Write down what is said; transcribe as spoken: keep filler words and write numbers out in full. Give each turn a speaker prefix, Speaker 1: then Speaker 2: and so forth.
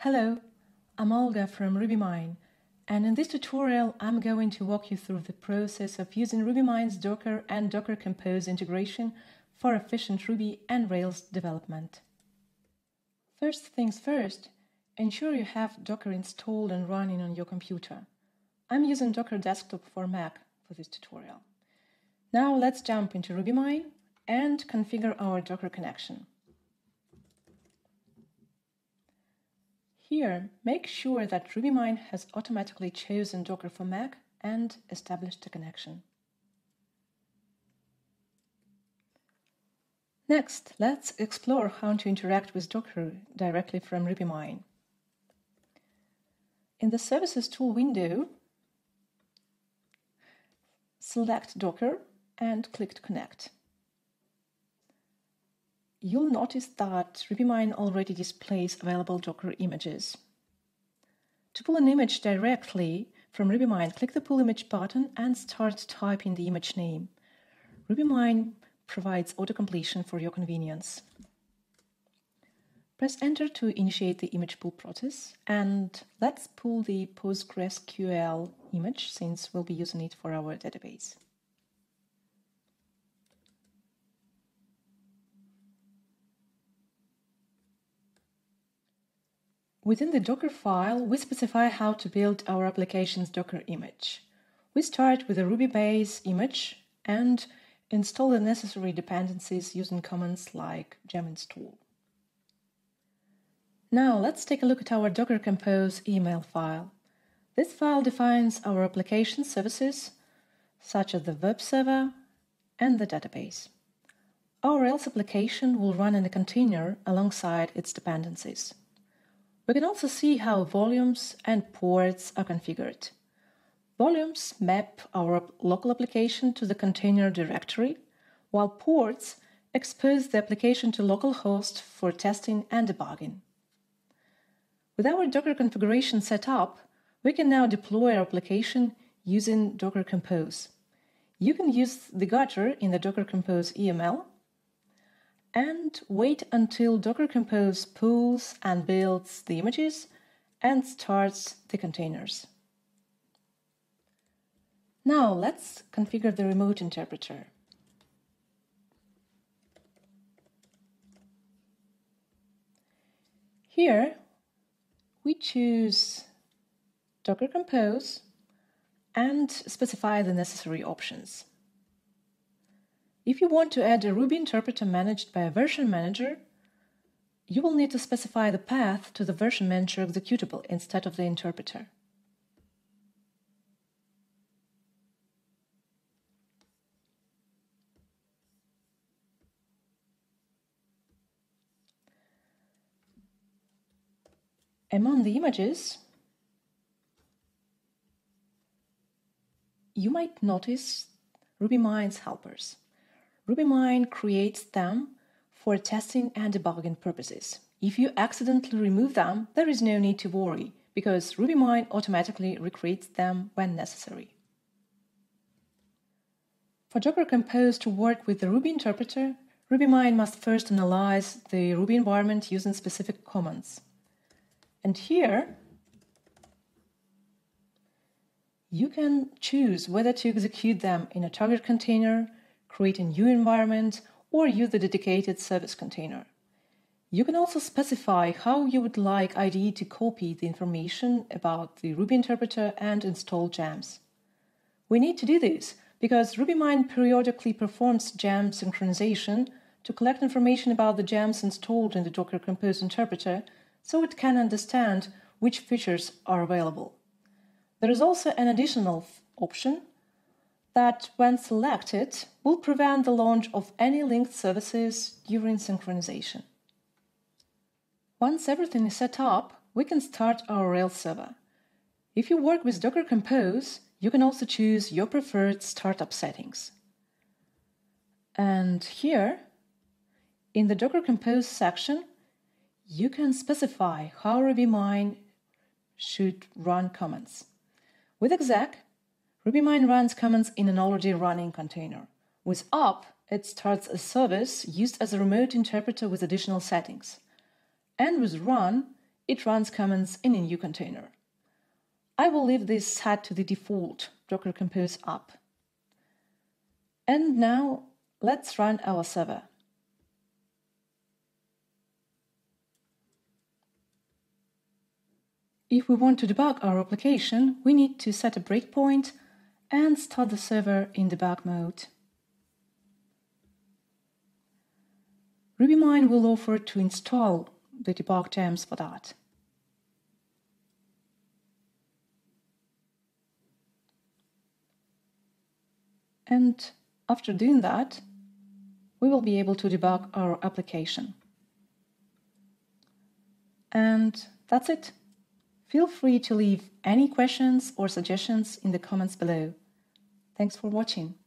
Speaker 1: Hello, I'm Olga from RubyMine, and in this tutorial I'm going to walk you through the process of using RubyMine's Docker and Docker-Compose integration for efficient Ruby and Rails development. First things first, ensure you have Docker installed and running on your computer. I'm using Docker Desktop for Mac for this tutorial. Now let's jump into RubyMine and configure our Docker connection. Here, make sure that RubyMine has automatically chosen Docker for Mac and established a connection. Next, let's explore how to interact with Docker directly from RubyMine. In the Services tool window, select Docker and click to connect. You'll notice that RubyMine already displays available Docker images. To pull an image directly from RubyMine, click the Pull Image button and start typing the image name. RubyMine provides autocompletion for your convenience. Press Enter to initiate the image pull process, and let's pull the PostgreSQL image since we'll be using it for our database. Within the Dockerfile, we specify how to build our application's Docker image. We start with a Ruby base image and install the necessary dependencies using commands like gem install. Now let's take a look at our docker-compose.yml file. This file defines our application services, such as the web server and the database. Our Rails application will run in a container alongside its dependencies. We can also see how volumes and ports are configured. Volumes map our local application to the container directory, while ports expose the application to localhost for testing and debugging. With our Docker configuration set up, we can now deploy our application using Docker Compose. You can use the gutter in the Docker-Compose.yml and wait until Docker Compose pulls and builds the images and starts the containers. Now let's configure the remote interpreter. Here we choose Docker Compose and specify the necessary options. If you want to add a Ruby interpreter managed by a version manager, you will need to specify the path to the version manager executable instead of the interpreter. Among the images, you might notice RubyMine's helpers. RubyMine creates them for testing and debugging purposes. If you accidentally remove them, there is no need to worry, because RubyMine automatically recreates them when necessary. For Docker Compose to work with the Ruby interpreter, RubyMine must first analyze the Ruby environment using specific commands. And here, you can choose whether to execute them in a target container, create a new environment, or use the dedicated service container. You can also specify how you would like I D E to copy the information about the Ruby interpreter and install gems. We need to do this because RubyMine periodically performs gem synchronization to collect information about the gems installed in the Docker Compose interpreter so it can understand which features are available. There is also an additional option that, when selected, will prevent the launch of any linked services during synchronization. Once everything is set up, we can start our Rails server. If you work with Docker Compose, you can also choose your preferred startup settings. And here, in the Docker Compose section, you can specify how RubyMine should run commands. With exec, RubyMine runs commands in an already running container. With up, it starts a service used as a remote interpreter with additional settings. And with run, it runs commands in a new container. I will leave this set to the default Docker Compose app. And now let's run our server. If we want to debug our application, we need to set a breakpoint and start the server in debug mode. RubyMine will offer to install the debug terms for that. And after doing that, we will be able to debug our application. And that's it. Feel free to leave any questions or suggestions in the comments below. Thanks for watching.